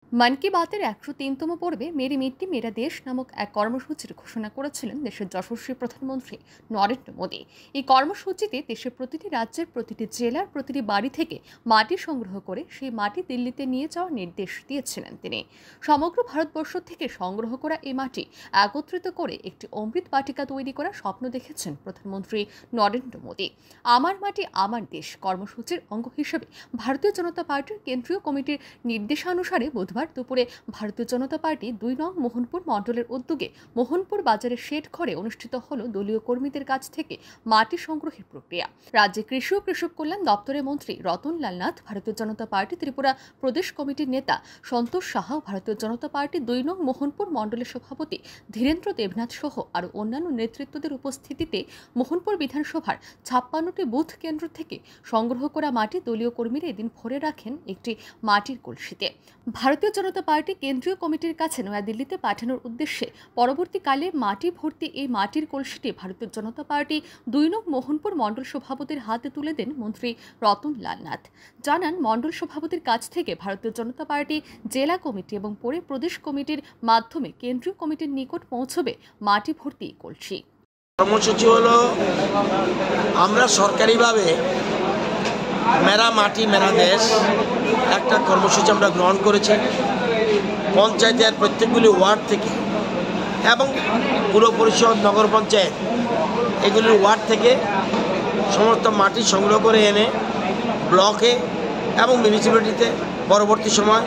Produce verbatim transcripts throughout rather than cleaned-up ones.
মন কি বাতের একশো তিনতম পর্বে মেরি মিট্টি মেরা দেশ নামক এক কর্মসূচির ঘোষণা করেছিলেন দেশের যশস্বী প্রধানমন্ত্রী নরেন্দ্র মোদী। এই কর্মসূচিতে দেশের প্রতিটি রাজ্যের প্রতিটি জেলার প্রতিটি বাড়ি থেকে মাটি সংগ্রহ করে সেই মাটি দিল্লিতে নিয়ে যাওয়ার নির্দেশ দিয়েছিলেন তিনি। সমগ্র ভারতবর্ষ থেকে সংগ্রহ করা এই মাটি একত্রিত করে একটি অমৃত বাটিকা তৈরি করার স্বপ্ন দেখেছেন প্রধানমন্ত্রী নরেন্দ্র মোদী। আমার মাটি আমার দেশ কর্মসূচির অঙ্গ হিসেবে ভারতীয় জনতা পার্টির কেন্দ্রীয় কমিটির নির্দেশানুসারে বুধবার দুপুরে ভারতীয় জনতা পার্টি দুই নং মোহনপুর মণ্ডলের উদ্যোগে মোহনপুর বাজারের শেড ঘরে অনুষ্ঠিত হল দলীয় কর্মীদের কাছ থেকে মাটি সংগ্রহের প্রক্রিয়া। রাজ্যে কৃষি ও কৃষক কল্যাণ দপ্তরের মন্ত্রী রতন লাল নাথ, ভারতীয় জনতা পার্টি ত্রিপুরা প্রদেশ কমিটির নেতা সন্তোষ সাহা, ভারতীয় জনতা পার্টি দুই নং মোহনপুর মণ্ডলের সভাপতি ধীরেন্দ্র দেবনাথ সহ আরও অন্যান্য নেতৃত্বদের উপস্থিতিতে মোহনপুর বিধানসভার ছাপ্পান্নটি বুথ কেন্দ্র থেকে সংগ্রহ করা মাটি দলীয় কর্মীরা এদিন ভরে রাখেন একটি মাটির কলসিতে। ভারতীয় জনতা পার্টি কেন্দ্রীয় কমিটির কাছে নয়াদিল্লিতে পাঠানোর উদ্দেশ্যে পরবর্তীকালে মাটি ভর্তি এই মাটির কলসিটি ভারতীয় জনতা পার্টি দুই নং মোহনপুর মণ্ডল সভাপতির হাতে তুলে দেন মন্ত্রী রতন লাল নাথ। জানান, মণ্ডল সভাপতির কাছ থেকে ভারতীয় জনতা পার্টি জেলা কমিটি এবং পরে প্রদেশ কমিটির মাধ্যমে কেন্দ্রীয় কমিটির নিকট পৌঁছবে মাটি ভর্তি কলসি। কর্মসূচি হলো আমরা সরকারিভাবে মেরা মাটি মেরা দেশ একটা কর্মসূচি আমরা গ্রহণ করেছি। পঞ্চায়েতের প্রত্যেকগুলি ওয়ার্ড থেকে এবং পুর পরিষদ, নগর পঞ্চায়েত এগুলির ওয়ার্ড থেকে সমস্ত মাটি সংগ্রহ করে এনে ব্লকে এবং মিউনিসিপ্যালিটিতে পরবর্তী সময়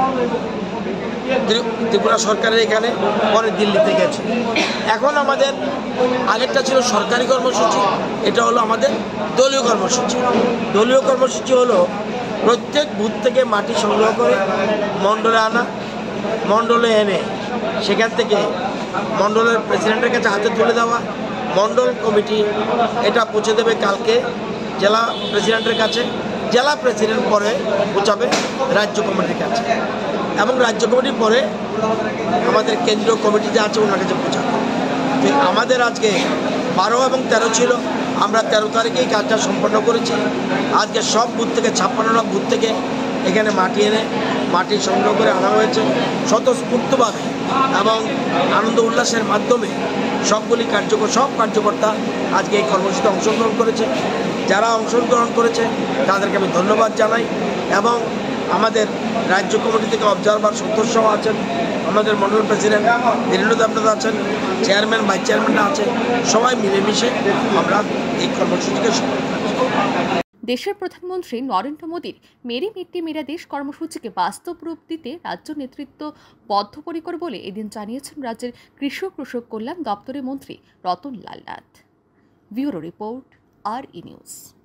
ত্রিপুরা সরকারের এখানে পরে দিল্লিতে গেছে। এখন আমাদের আগেরটা ছিল সরকারি কর্মসূচি, এটা হলো আমাদের দলীয় কর্মসূচি। দলীয় কর্মসূচি হলো প্রত্যেক বুথ থেকে মাটি সংগ্রহ করে মণ্ডলে আনা, মণ্ডলে এনে সেখান থেকে মণ্ডলের প্রেসিডেন্টের কাছে হাতে তুলে দেওয়া। মণ্ডল কমিটি এটা পৌঁছে দেবে কালকে জেলা প্রেসিডেন্টের কাছে, জেলা প্রেসিডেন্ট পরে পৌঁছাবে রাজ্য কমিটির কাছে এবং রাজ্য কমিটির পরে আমাদের কেন্দ্রীয় কমিটি যে আছে ওনার কাছে পৌঁছাবে। তো আমাদের আজকে বারো এবং তেরো ছিল, আমরা তেরো তারিখেই কাজটা সম্পন্ন করেছি। আজকে সব বুথ থেকে ছাপ্পান্নটা বুথ থেকে এখানে মাটি এনে মাটি সংগ্রহ করে আনা হয়েছে স্বতঃস্ফূর্তভাবে এবং আনন্দ উল্লাসের মাধ্যমে। সবগুলি কার্যকর সব কার্যকর্তা আজকে এই কর্মসূচিতে অংশগ্রহণ করেছে। যারা অংশগ্রহণ করেছে তাদেরকে আমি ধন্যবাদ জানাই এবং আমাদের রাজ্য কমিটি থেকে অবজারভার সন্তোষ সাহা আছেন, আমাদের মন্ডল প্রেসিডেন্ট ধীরেন্দ্র দেবনাথ আছেন, চেয়ারম্যান ভাইস চেয়ারম্যানরা আছেন, সবাই মিলেমিশে আমরা এই কর্মসূচিকে সফল করছি। দেশের প্রধানমন্ত্রী নরেন্দ্র মোদীর মেরি মিট্টি মেরা দেশ কর্মসূচিকে বাস্তব রূপ দিতে রাজ্য নেতৃত্ব বদ্ধপরিকর বলে এদিন জানিয়েছেন রাজ্যের কৃষি ও কৃষক কল্যাণ দপ্তরের মন্ত্রী রতন লাল নাথ। ব্যুরো রিপোর্ট, আর ই নিউজ।